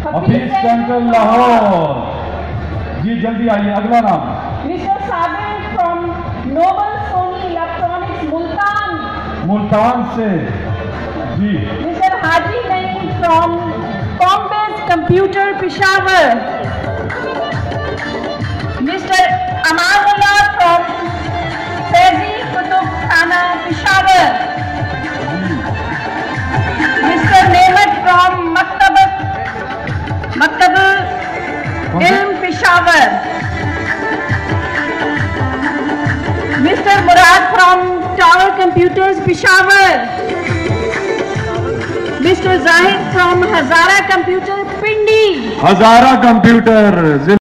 Hafeez central Lahore. जी जल्दी आइए, अगला नाम। Mister Sabir from Noble Sony electronics Multan. Multan से जी। मिस्टर हाजी नईम फ्रॉम कॉम्बेस computer Peshawar. Mister Amanullah from Faizi कुतुब खाना पेशावर। मिस्टर नेमत फ्रॉम मकतब इल्म Peshawar. Mister Murad from tower computers Peshawar. Mister Zahid from Hazara computer Pindi. Hazara computer